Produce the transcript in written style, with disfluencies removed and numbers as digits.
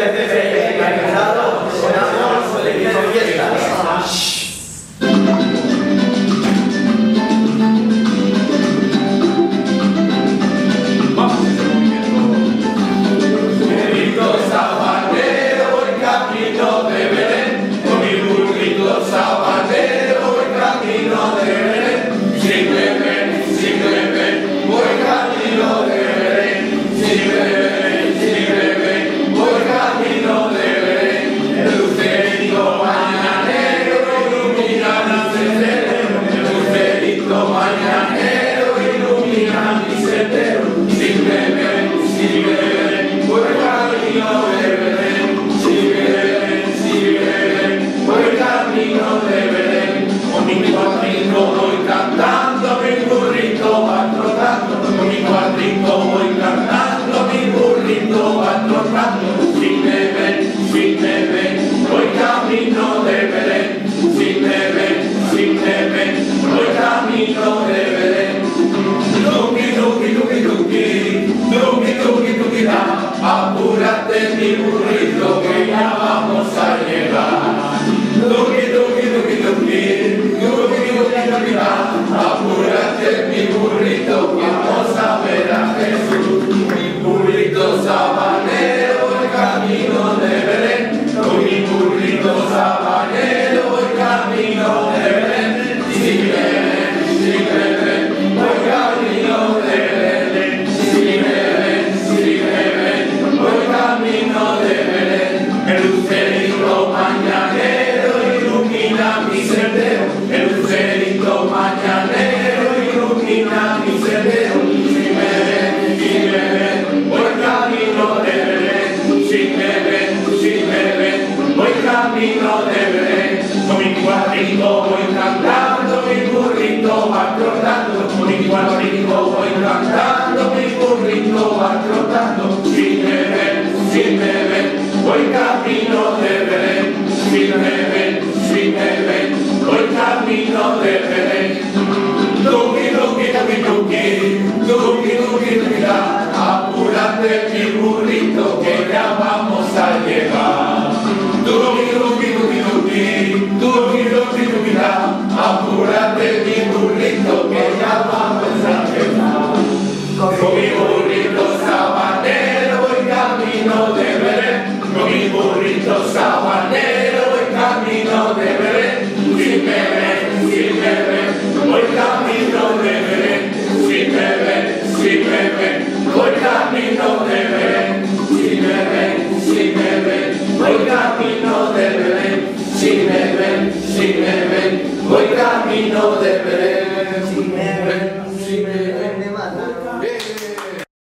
PCC organizado sonamos de fiestas. Apúrate mi burrito que ya vamos a llegar. Tuki, tuki, tuki, tuki, tuki, tuki, tuki, apúrate mi burrito que vamos a ver a Jesús. Mi burrito sabanero, el camino de Belén. Con mi burrito sabanero, el camino de Belén. Sígueme, voy camino de Belén. Camino de Belén, el lucerito mañanero ilumina mi sendero, el lucerito mañanero ilumina mi sendero. Si me ven, voy camino de Belén. Si me ven, voy camino de Belén. Con mi cuadrito voy cantando, mi burrito va trotando. Con mi cuadrito voy cantando, mi burrito va trotando. Si me ven, voy camino de Belén. Si me ven, voy camino de Belén. Tuki, tuki, tuki, tuki, tuki, tuki, tuki, apúrate mi burrito que ya vamos a llegar. Tuki, tuki, tuki, tuki, tuki, tuki, tuki, apúrate mi burrito que ya vamos a llegar. Con mi burrito sabanero voy camino de Belén. Con mi burrito sabanero voy camino de Belén. Si me ven, voy camino de Belén. Si me ven, voy camino de Belén. Si me ven, voy camino de Belén. Si me ven, voy camino de Belén.